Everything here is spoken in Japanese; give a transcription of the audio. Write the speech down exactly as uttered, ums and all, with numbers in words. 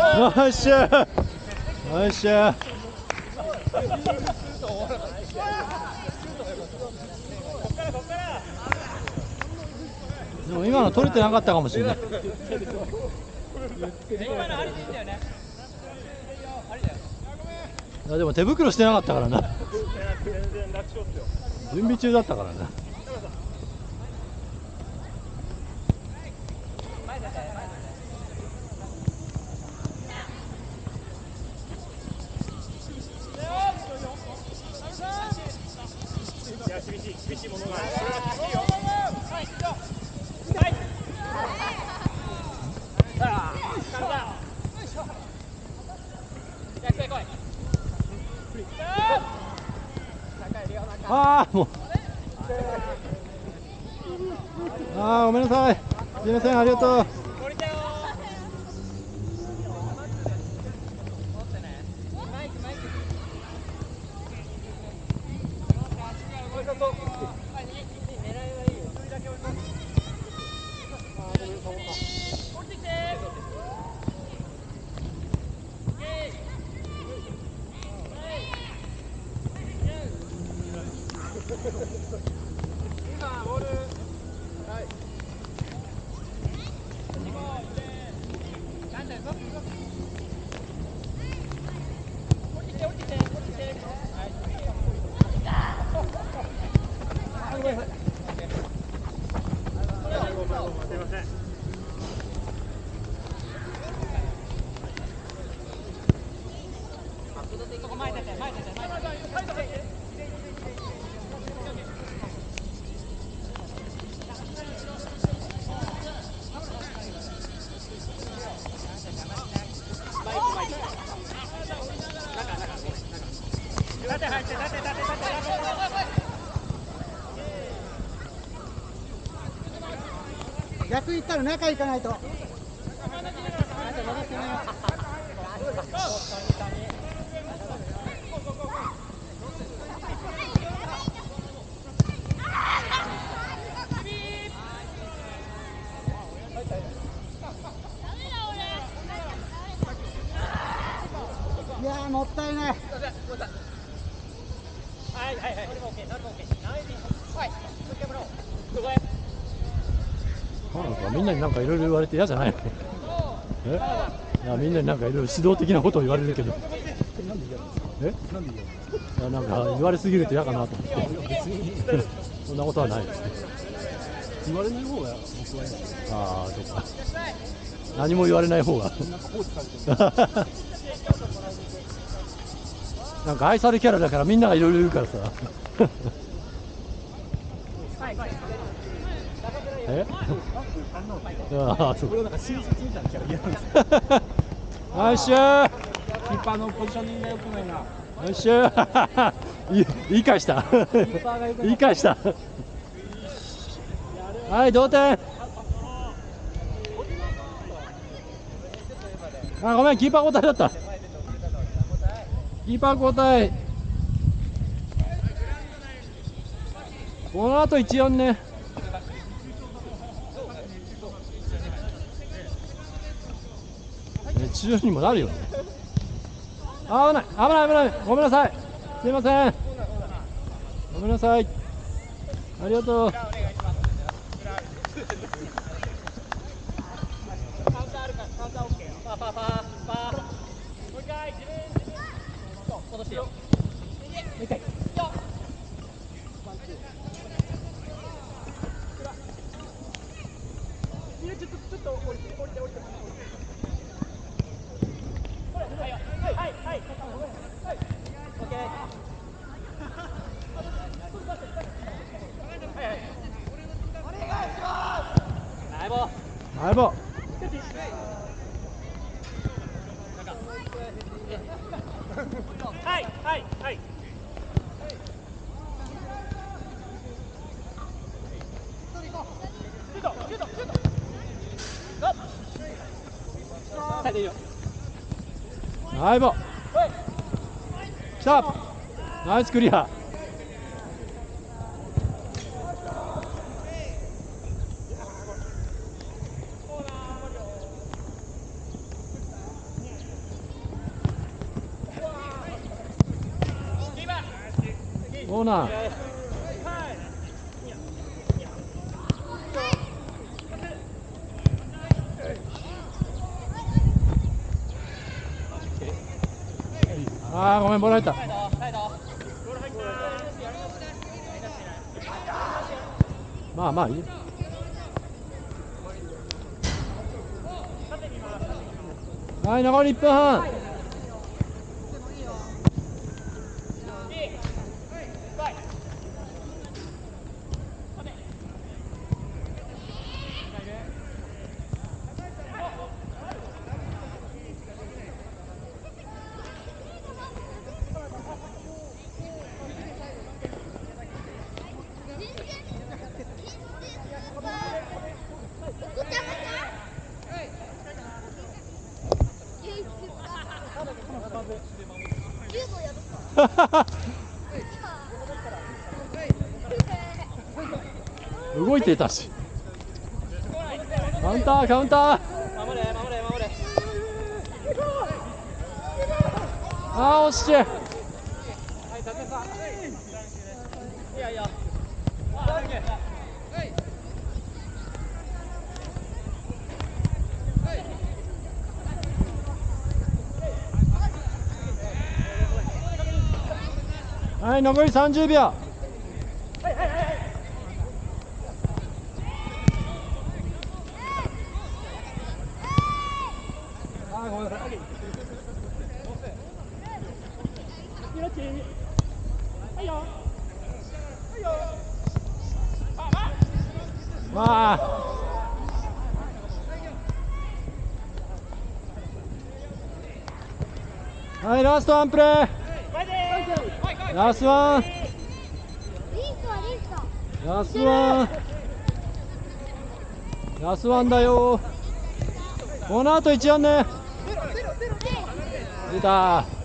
っしゃー、よっしゃー。でも今の取れてなかったかもしれない。いやでも手袋してなかったからな。準備中だったからな。 厳しい厳しいものがある。 ああもうああごめんなさい、すみません、ありがとう。 逆行ったら中行かないと。いやーもったいない。はいはいはい。 なんかみんなになんかいろいろ言われて嫌じゃないの？え？いやみんなになんかいろいろ指導的なことを言われるけど。え？いやなんか言われすぎると嫌かなと思って。そんなことはないです。 言われない方が僕は。 ああそっか。何も言われない方が。なんか愛されキャラだからみんながいろいろ言うからさ。え？ああ、そう。 これなんか親切みたいなキャラ嫌なんですよ。 よっしゃー。 キーパーのポジショニングが良くないな。 よっしゃー。言い返した。言い返した。はい、同点。あ、ごめん、キーパー交代だった。キーパー交代。この後一四ね。熱中症にもなるよね。あ、危ない、危ない、危ない、ごめんなさい。すみません。ごめんなさい。ありがとう。相棒。 はいはいはい。 相棒。来た。ナイスクリア。 オーナー。ああ、ごめん、ボール入った。まあまあいい。はい、残りいっぷんはん。動いてたし。カウンターカウンター。 守れ守れ守れ。 ああ惜しい。 はい立てさ。いやいや。 はい、残りさんじゅうびょう。 あ、ごめんなさい。 まあ。はい、ラストワンプレー。ラストワン。ラスワン。ラスワンだよ。この後一案ね。出た。